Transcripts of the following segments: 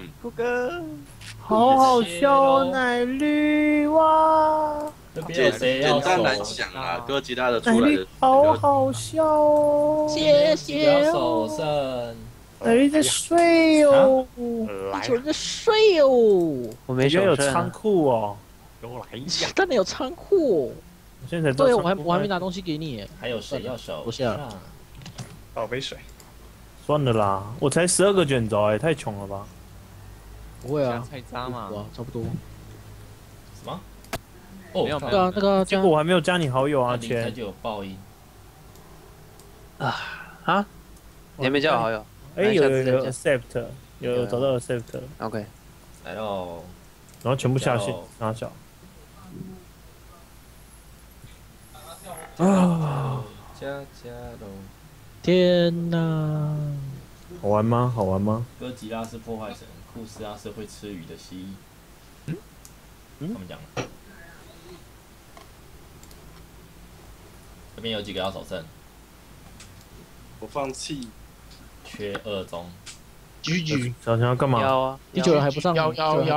酷哥， 好好笑哦，奶绿哇！ 这边有谁要简单来手？ 讲啊，哥吉拉的奶绿出来的好好笑哦， 谢谢手胜。 奶绿在睡哦， 来地球人在睡哦， 我没里面有手仓库哦。 给我来一下。 当然有仓库哦。 我现在才知道对， 仓库我还没拿东西给你耶。 还有谁要手？ 不下倒杯水。 算了啦，我才12个卷轴哎，太穷了吧？ 不会啊， 菜渣嘛， 哇，差不多。 什么？哦， 没有对啊，那个结果我还没有加你好友啊， 才钱。 就有爆音。 啊？你还没加我好友？ 哎，有下次再 accept，有找到 accept， OK。 来喽， 然后全部下线加油， 拿小。啊， 加喽！ 天哪！ 好玩吗？好玩吗？ 哥吉拉是破坏神，库斯拉是会吃鱼的蜥蜴。他们讲的。这边有几个要手胜， 我放弃。 缺2中。 举举小强要干嘛？ 要啊！ 地球人还不上， 要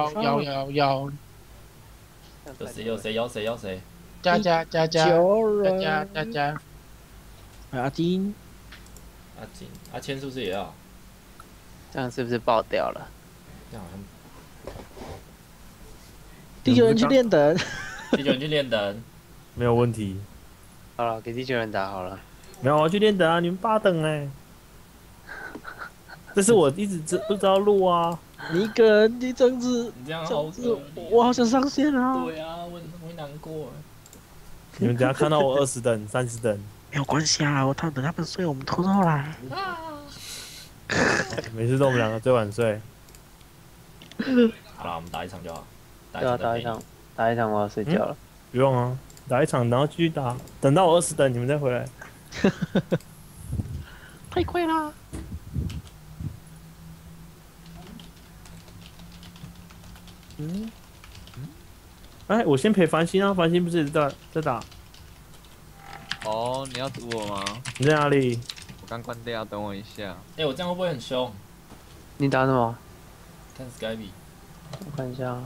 有谁？ 加球人加， 阿金， 阿金、阿谦是不是也要？ 这样是不是爆掉了？ 这样好像地球人去练等。 地球人去练等。 没有问题。 好了，给地球人打好了。 没有，我要去练等啊！你们8等哎。这是我一直不知道录啊。 你一个人，你这样子， 你这样好可怜。 我好想上线啊！ 对啊，我会难过。 你们等下看到我20等、30等， 没有关系啊，等他们睡，我们偷偷来。 每次都我们2个最晚睡。 好了，我们打一场就好。 对啊，打一场，打一场我要睡觉了。 不用啊，打一场，然后继续打，等到我20等，你们再回来。 太快啦！ 哎，我先陪繁星啊，繁星不是也在打？ 哦，你要堵我吗？ 你在哪里？ 我刚关掉，等我一下。 哎，我这样会不会很凶？ 你打什么？ 看 Skype。 我看一下啊。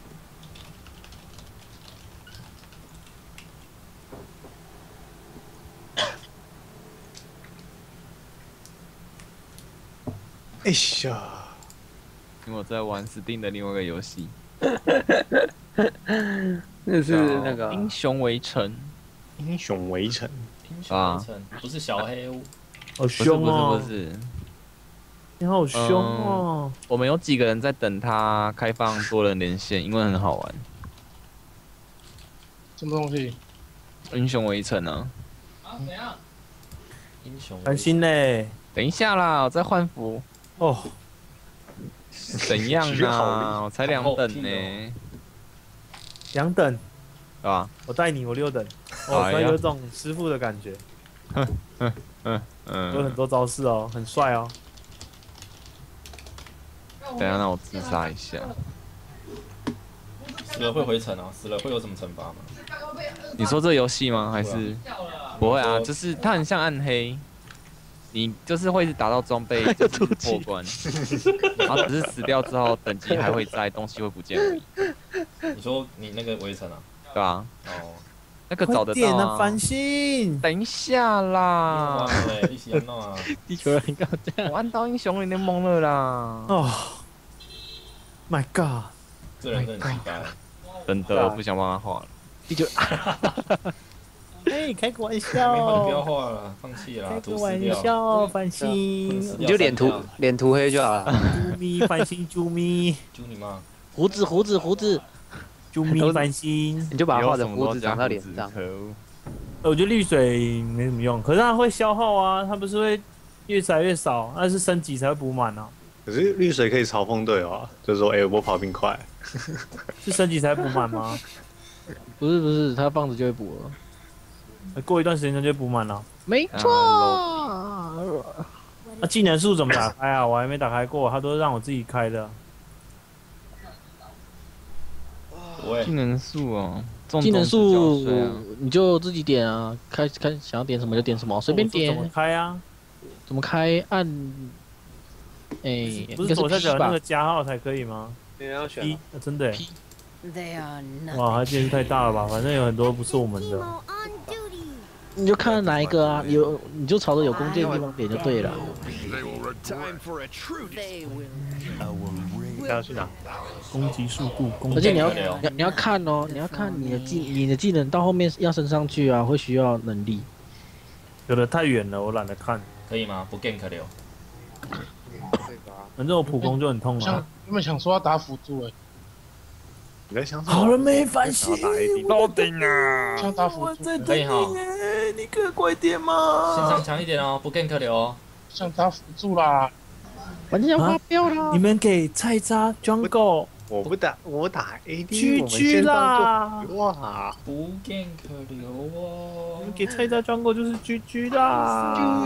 哎呀， 因为我在玩 Steam 的另外一个游戏那是那个 《英雄围城》。 英雄围城。 英雄围城不是小黑屋。 好凶哦！ 不是， 你好凶哦！ 我们有几个人在等它开放多人连线，因为很好玩。 什么东西？ 英雄围城啊！ 怎样？英雄繁星嘞！ 等一下啦，我在换服。 哦， 怎样啊？我才2等呢。 2等， 对吧？ 我带你，我6等。哦，突然有种师傅的感觉。有很多招式哦，很帅哦。 等一下，让我自杀一下。 死了会回城啊？死了会有什么惩罚吗？ 你说这游戏吗？还是不会啊？就是它很像暗黑，你就是会打到装备就是破关，然后只是死掉之后等级还会在，东西会不见而已。 你说你那个围城啊？ 对啊。 哦。 那个找得到啊！ 繁星， 等一下啦！ 你喜欢弄啊？ 地球人干嘛这样？ 我按到英雄联盟了啦！ 哦 ，My God！ 这人真的很奇怪。 真的不想帮他画了。 地球， 哎，开个玩笑， 不要画了，放弃了， 开个玩笑，繁星， 你就脸涂黑就好了。 啾咪，繁星，啾咪， 啾你妈！ 胡子， 啾咪，繁星， 你就把它画成胡子长到脸上。 我觉得绿水没什么用，可是它会消耗啊，它不是会越载越少，那是升级才会补满啊。 可是绿水可以嘲讽队友啊，就是说，我跑比你快， 是升级才补满吗？ 不是，它放着就会补了。 过一段时间它就补满了。 没错。 那技能树怎么打开啊？我还没打开过，它都是让我自己开的。 技能树哦， 技能树你就自己点啊，看想要点什么就点什么，随便点。 怎么开啊？ 怎么开？按哎， 不是左下角那个加号才可以吗你要选 ？P，真的。 They are not. 哇，它件数太大了吧？反正有很多不是我们的。 你就看哪一个啊，你就朝着有弓箭的地方点就对了。 They will. 他要去哪？ 攻击速度，攻而且击你要看哦，你要看你的技能到后面要升上去啊，会需要能力。 有的太远了，我懒得看。 可以吗？不 gank 流。 反正我普攻就很痛想啊。 原本想说要打辅助你在想什么？ 好了没？反省。 打 AD 到顶啊！ 想打辅助， 我在等可以哈你哎，你可以快点吗？ 线上强一点哦，不 gank 流哦。 想打辅助啦。 反正要发飙啦你！们给菜渣 Jungle 我不打，我打 AD， 居我们居线上啦！ 就哇， 不 gank 流哦你们。给菜渣 Jungle 就是 GG 啦。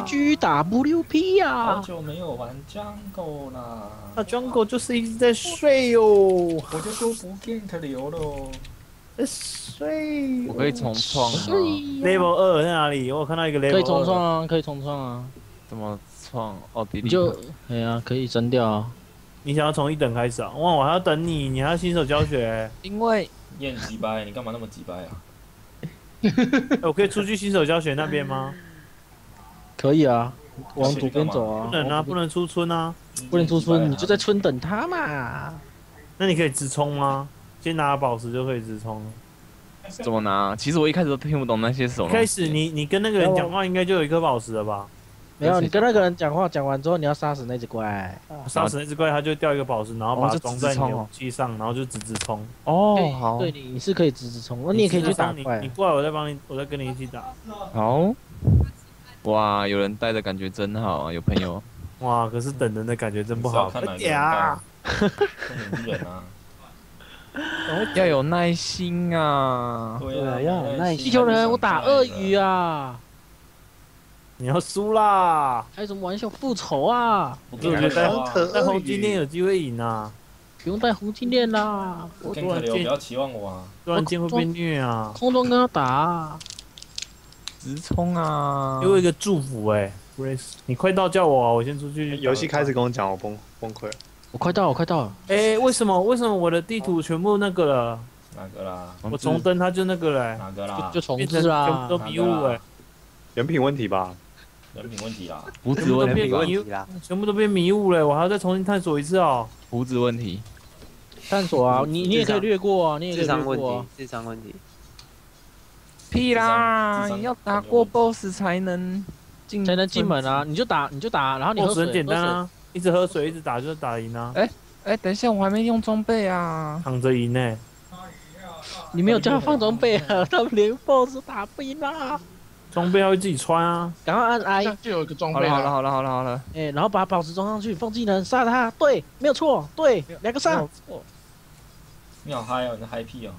GGWP 好啊！ 久没有玩 jungle 啦， 那 Jungle 就是一直在睡哦， 我就说不 gank 流喽。 在睡。 我可以重创吗？ Level 2在哪里？我有看到一个 Level 2。 可以重创啊，可以重创啊！ 怎么创？哦，迪丽你就哎呀，可以删掉啊！ 你想要从1等开始啊？哇，我还要等你，你还要新手教学。 因为你很鸡掰，你干嘛那么鸡掰啊？ 我可以出去新手教学那边吗？ 可以啊，往左边走啊。 不能啊，不能出村啊。 不能出村，你就在村等他嘛。 那你可以直冲吗？先拿宝石就可以直冲。 怎么拿？其实我一开始都听不懂那些什么。 一开始你跟那个人讲话，应该就有1颗宝石了吧？ 没有，你跟那个人讲话，讲完之后你要杀死那只怪。 杀死那只怪，它就掉1个宝石，然后把它就装在你的直冲哦武器上，然后就直冲。 哦，好， 对，你是可以直冲，那你也可以去打怪你。过来，我再帮你，我再跟你一起打。 好。哇，有人带的感觉真好啊，有朋友。 哇，可是等人的感觉真不好。 看哪一个呀！ 很人啊。 要有耐心啊！ 对啊， 要有耐心地球人，我打鳄鱼啊！ 你要输啦！ 开什么玩笑，复仇啊！ 不我 gank 觉得流啊， 但红今天有机会赢啊！ 不用带红金链啦， 不 gank 流不要期望我啊。 突然间会被虐啊！ 空中跟他打啊！ 直冲啊！ 给我一个祝福哎，Grace，你快到叫我啊！我先出去。 游戏开始跟我讲，我崩溃了。 我快到了，我快到了。 哎，为什么我的地图全部那个了？ 哪个啦？ 我重登它就那个了， 哪个啦？ 就重变成置全部啊！ 都迷雾哎， 人品问题吧？ 人品问题啦。 胡子问题吧人品问？题啦。 全部都变迷雾了，我还要再重新探索一次哦。 胡子问题。 探索啊，你也可以略过啊，你也可以智商问略过啊题。，智商问题。 屁啦！ 智商要打过 BOSS 才能进门啊！你就打，然后你喝 BOSS 水， 很简单喝水。 啊，一直喝水，一直打就是打赢啊， 哎，等一下，我还没用装备啊！ 躺着赢呢。 你没有叫他放装备啊，他们连 BOSS 打不赢啊！ 装备要自己穿啊。 赶快按这 I， 样就有一个装好了，好了， 备了。 好了，好了，好了。 哎，然后把宝石装上去，放技能杀他。对，没有错，对，2个上。 你好嗨哦，你在嗨屁哦。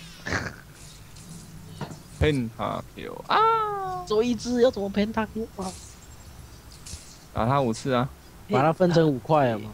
Pentakill 啊！ 做一只要怎么骗他？ 打他5次啊！ 把它分成5块啊嘛。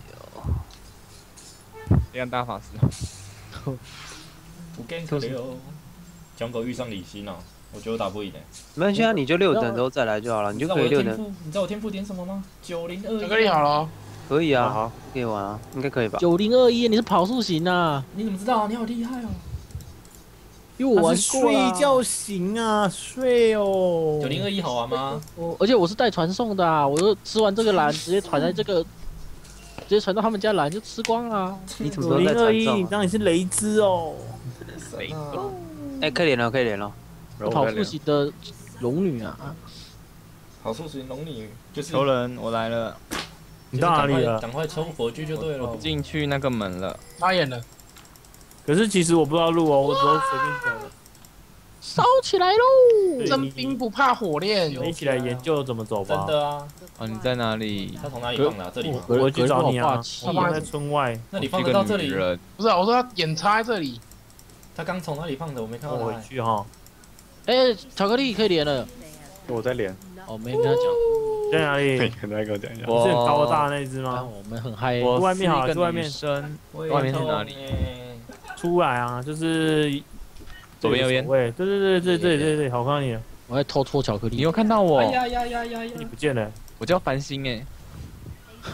黑暗大法师。 不 gank 流。江狗遇上李欣哦，我觉得我打不赢诶。 没关系啊，你就6等之后再来就好了，你就可以6等。 你知道我天赋点什么吗？9021。 巧克力好了， 可以啊， 好， 可以玩啊，应该可以吧？ 9021，你是跑速型啊？ 你怎么知道啊？你好厉害哦。 因为我玩他是过啦睡觉型啊，睡哦。 9021好玩吗？ 而且我是带传送的啊，我就吃完这个蓝，直接传在这个，直接传到他们家蓝就吃光了。 你怎么都在传 9021，你送？ 当你是雷兹哦。 哎，可以连了，可以连了。 跑速型的龙女啊， 好数型龙女就是求人，我来了， 你到哪里了？ 赶快抽火炬就对了。 进去那个门了。 插眼了。 可是其实我不知道路哦，我只会随便走。 烧起来喽！ 对真兵不怕火炼。 你一起来研究怎么走吧。 真的啊， 哦，你在哪里？ 他从哪里放的啊？这里吗？ 我会去找你啊， 格林我放在村外。 那你放得到这里？ 人不是啊，我说他眼插在这里。 他刚从哪里放的？我没看到我他回去哈。 哎，巧克力可以连了。 我在连， 哦，没跟他讲， 在哪里？ 你可能跟我讲一下。 你是很高大那一只吗？ 我们很嗨。 我外面好是一个住外面女生， 外外面是哪里？ 出来啊，就是左边右边喂，对对对对对对，好看你了， 我在偷搓巧克力。 你有看到我？ 哎呀呀呀呀呀！ 你不见了。 我叫繁星哎。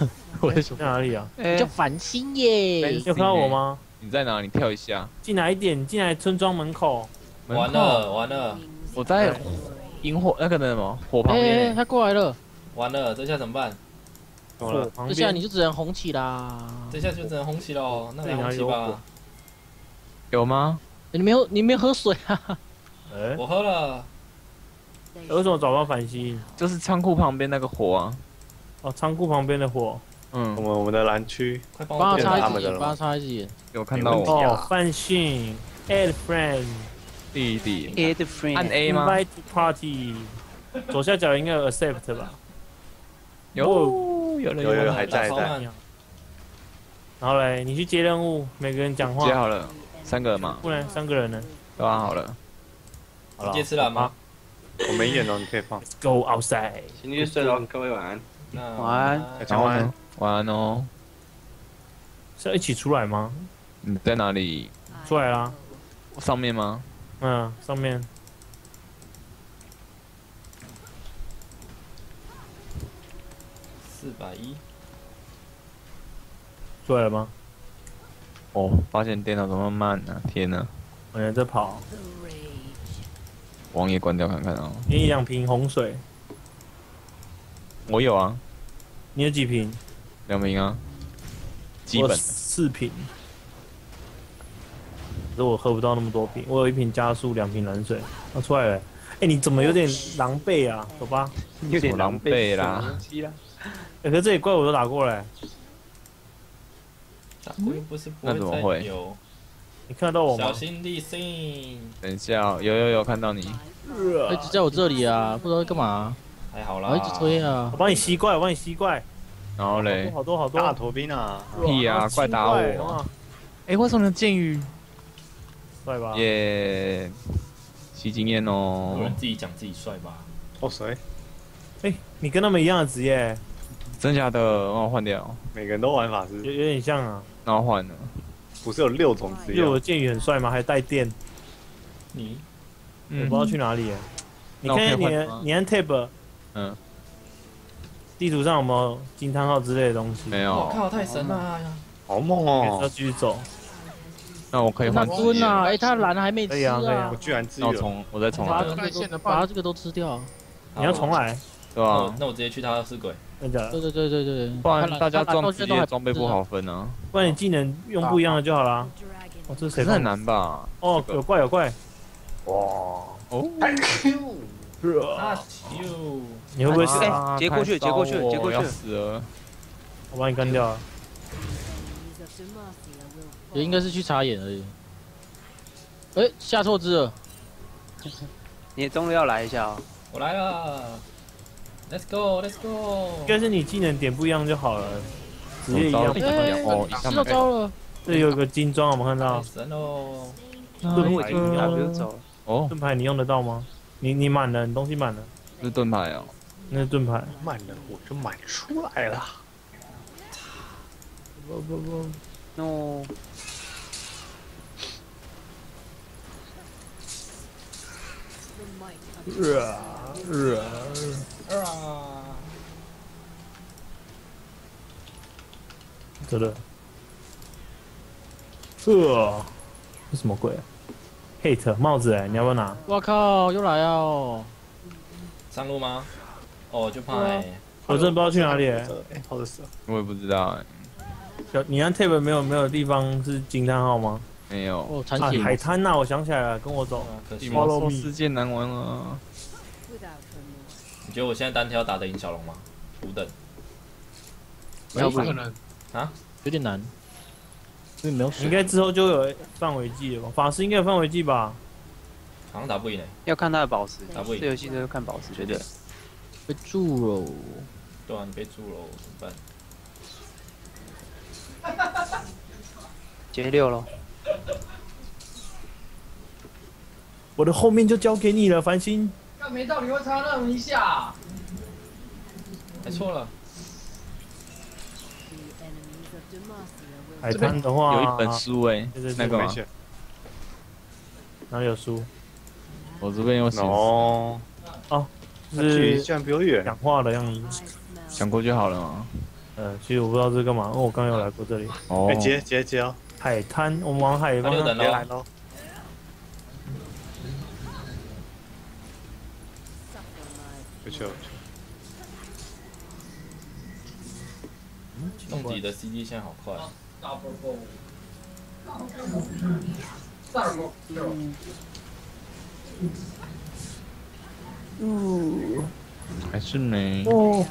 我在说在哪里啊？ 哎叫繁星耶你，有看到我吗？ 你在哪里？跳一下。 进来一点，进来村庄门口。 完了完了我在萤火那个什么火旁哎， 边。 他过来了， 完了，这下怎么办？ 火旁这下边你就只能红起啦。 这下就只能红旗喽，那来红旗这里哪有吧。 有吗？ 你没有喝水啊？ 哎， 我喝了， 为什么找不到繁星？ 就是仓库旁边那个火啊。 哦，仓库旁边的火。 嗯， 我们的蓝区快帮帮他我点插一只眼， 他们的了帮他插一只眼。 有看到没问题我哦，繁星，add friend， 弟弟 A 的 friend， 按 A 吗？ invite to party，左下角应该有 accept 吧？ 有还在超慢然后嘞，你去接任务，每个人讲话。 接好了，3个嘛， 不然3个人呢？ 都安好了。 好了， 直接吃蓝吗？ 我没演哦，你可以放。 ？Go outside。 请去睡了，各位晚安。 那晚安然后呢？晚安哦。 是要一起出来吗？ 你在哪里？ 出来啦。 上面吗？ 嗯，上面。 410， 出来了吗？ 哦，发现电脑怎么慢呢？天哪！ 有人在跑。 网页关掉看看哦。 给你2瓶红水， 我有啊， 你有几瓶？ 2瓶啊，基我本。 4瓶。可是我喝不到那么多瓶，我有1瓶加速，2瓶蓝水。啊，出来了。哎，你怎么有点狼狈啊？走吧。 有点狼狈啦什么东西啦。 可是这里怪我都打过来， 打过又不是不那怎么再会有， 你看得到我吗小？心地心， 等一下哦，有看到你。 一直在我这里啊，不知道在干嘛， 还好啦。 我一直推啊我。帮你吸怪，我帮你吸怪。 然后嘞， 好多好多。 大头兵啊！ 屁啊快打我啊！ 哎，为什么剑雨？ 帅吧？ 耶，吸经验有哦人。自己讲自己帅吧？ 哦，谁？ 哎，你跟他们一样的职业， 真假的？让我换掉， 每个人都玩法师， 有点像啊。 让我换了。 不是有6种职业吗？ 因为我的剑宇很帅吗？还带电， 你我不知道去哪里耶。你那我可以看换吗你按 tab， 嗯， 地图上有没有惊叹号之类的东西？ 没有。 我靠，太神了！ 好猛要哦！ 继续走。 那我可以那换职业。 蹲啊，哎，他蓝还没吃可以啊可以啊我居然自由。 那我再重来把他，把他这个都吃掉。 你要重来， 对吧？ 那我直接去他的尸鬼。 真的假的？ 对， 不然大家装装职业装备不好分啊， 不然你技能用不一样的就好啦。哦，这是谁放的？ 可是很难吧？ 哦，有怪有怪。 哇！ 哦， 啊咻！ 你会不会哎啊接过去太骚接过去我接过去要死了！ 我把你干掉了。 也应该是去插眼而已。哎，下错字了。 你终于要来一下哦。 我来了，Let's go，Let's go。 应该是你技能点不一样就好了，职业一样我。招哎， 哦，以吃上到招了。 这里有个金装，我们看太到神喽！ 盾牌， 我已经还不用走了。 哦， 盾牌你用得到吗？你满了，你东西满了， 是盾牌哦。 那是盾牌。 慢了我就买出来了。 不， no， 真的。这什么鬼啊？Hate 帽子哎，你要不要拿？ 我靠，又来哦！ 上路吗？哦，就怕哎。 我真的不知道去哪里欸。 哎，好的死了。 我也不知道哎， 你按 tab 没有地方是惊叹号吗？ 没有。 哦，残啊， 血。 海滩呐，我想起来了，跟我走。 可惜地。 Follow 魔 me 兽世界难玩啊！ 你觉得我现在单挑打得赢小龙吗？五等。 要不不可能， 有点难，因为没有水。 应该之后就有范围技了吧？法师应该有范围技吧？ 好像打不赢哎。 要看他的宝石。 打不赢这游戏都要看宝石，绝对。 被住了。 对啊，你被住了，怎么办？ 结6咯。 我的后面就交给你了，繁星。 那没道理会插那么一下。 还错了。 海滩的话， 有一本书哎对对，对那个吗？ 没事。 哪里有书？ 我这边有写， 哦， 就距离是居然比我远。 讲话的样子。 想过就好了嘛。 其实我不知道这是干嘛，因为我刚刚有来过这里。 哦哎，接哦， 海滩，我们往海方向他就等咯。 别来喽。不去了， 弄底的 CD 现在好快。 还是没。 哦，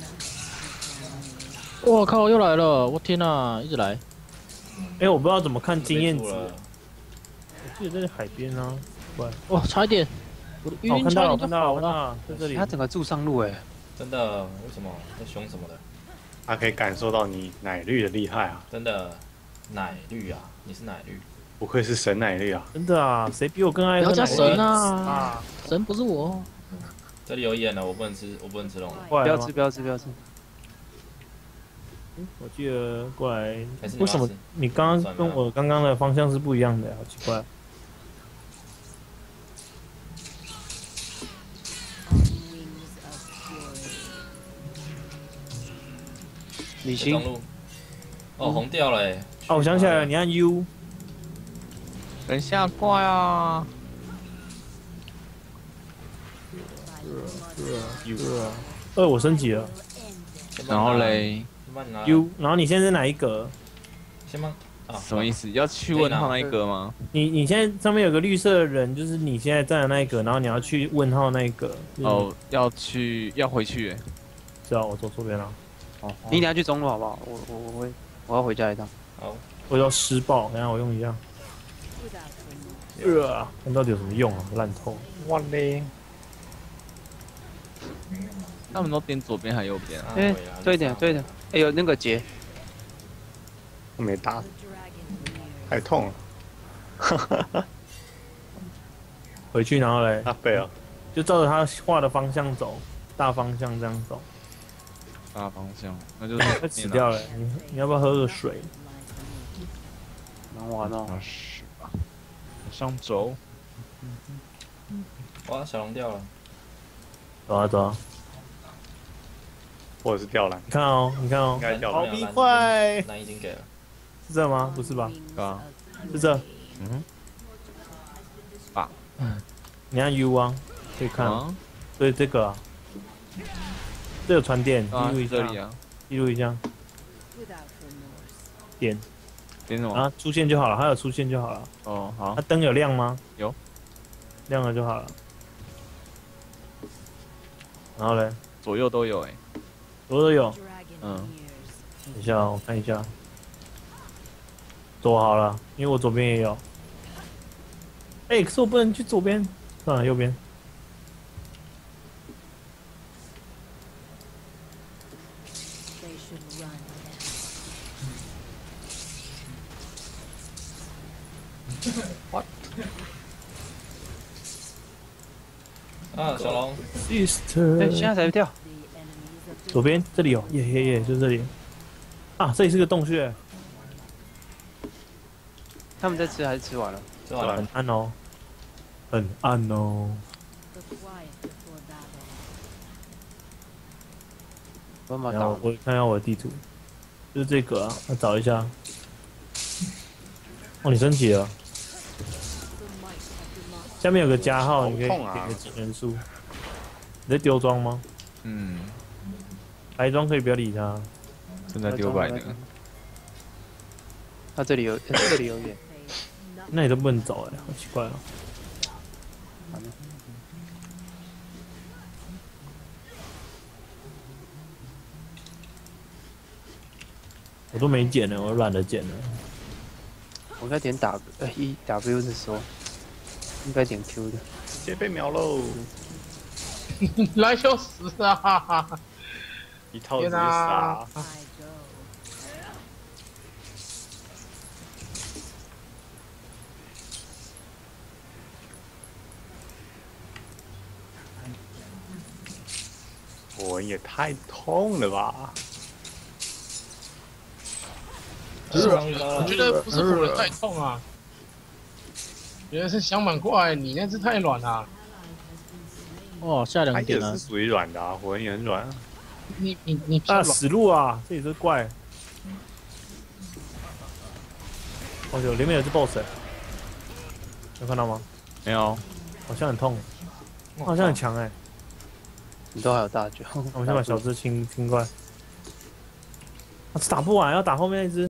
我靠，又来了！我天哪，一直来。 哎，我不知道怎么看经验值， 了， 我记得在海边啊。 哇，差一点，我的哦， 晕看到了， 差一点就看到了， 好了。 看到了，在这里他。整个住上路哎， 真的？为什么？在凶什么的？ 他可以感受到你奶绿的厉害啊！ 真的，奶绿啊，你是奶绿。 不愧是神奶绿啊！ 真的啊，谁比我更爱不要加喝奶绿神啊！ 啊？ 神不是我。 这里有眼了，我不能吃龙了。 过来了吗不要吃，不要吃，不要吃。 我记得过来， 还是你为什么要吃你刚刚跟我刚刚的方向是不一样的？好奇怪。 李欣中，路。哦，红掉了哎。 哦，我想起来了，你按 U。 等一下，怪啊！ 我升级了然后嘞， 先帮你拿。 U，然后你现在是哪一格？ 先帮啊， 什么意思？要去问号那一个吗？ 你现在上面有个绿色的人，就是你现在站的那一格，然后你要去问号那一格。 哦，要回去。 是啊，我走左边了。 哦， 你等下去中路好不好？我要回家一趟。 好， 我要施暴，等一下我用一下。看到底有什么用啊？烂透！ 哇嘞！ 他们都点左边还右边啊？ 哎，对一点，对一点。哎，有那个结， 我没打，太痛了。 回去，然后嘞， 他背了， 就照着他画的方向走，大方向这样走。 大方向，那就快死掉了，你要不要喝个水？ 难玩哦。 是吧？往上走。 哇，小龙掉了。 走啊走啊！ 或者是吊篮， 你看哦，你看哦应，该吊篮。 好冰块， 蓝已经给了。 是这吗？不是吧？ 对啊， 是这。 嗯， 你按 U 啊，可以看。 啊， 对这个啊，这有传电，记啊， 录一下， 这里啊， 记录一下，点点什么？ 啊，出现就好了，还有出现就好了。 哦，好它，灯有亮吗？ 有， 亮了就好了。然后嘞， 左右都有哎。 左都有。 嗯， 等一下哦，我看一下。左好了，因为我左边也有。哎，可是我不能去左边，算了，右边。 啊，小龙， 哎， Sister， 现在才掉。 左边这里有，耶，就这里。啊，这里是个洞穴， 他们在吃还是吃完了？ 吃完了很。暗哦，很暗哦。然我把打后我看一下我的地图，就是这个啊，我找一下。哦，你升级了，下面有个加号，你可以好痛啊点个几元素。你在丢装吗？ 嗯， 白装可以不要理他。 正在丢白的。 他这里有，这里有眼。 那你都不能走哎，好奇怪哦。我都没捡了，我懒得捡了。 我应该点W 的时候，应该点 Q 的。 直接被秒喽！ 来就死啊！ 一套直接杀。我也太痛了吧！ 我觉得不是火人太痛啊，觉得是香满怪，你那只太软了。 哦，下它 2点了也是。属于软的啊，火人也很软啊。 你啊，死路啊！这里是怪。哦呦，里面有只 BOSS，有看到吗？ 没有， 好像很痛，好像很强哎。 你都还有大招。 我们先把小只清怪。打不完，要打后面那只。